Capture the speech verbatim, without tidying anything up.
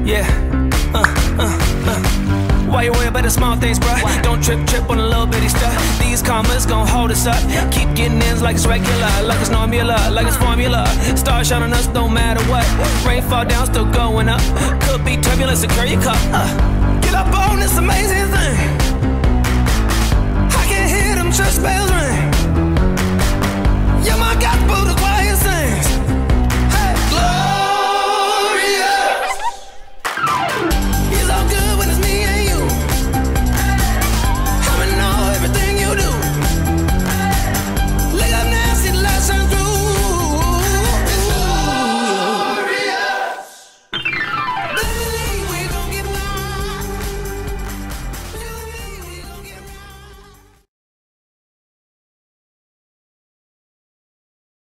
Yeah. Uh, uh, uh. Why you worry about the small things, bruh? Don't trip, trip on the little bitty stuff. These commas gon' hold us up. Keep getting ins like it's regular, like it's normula, like it's formula. Stars shine on us, no matter what. Rain fall down, still going up. Could be turbulence, secure your cup. Uh, get up on this amazing thing. I can hear them church bells ring. Yeah, my gospel the choir.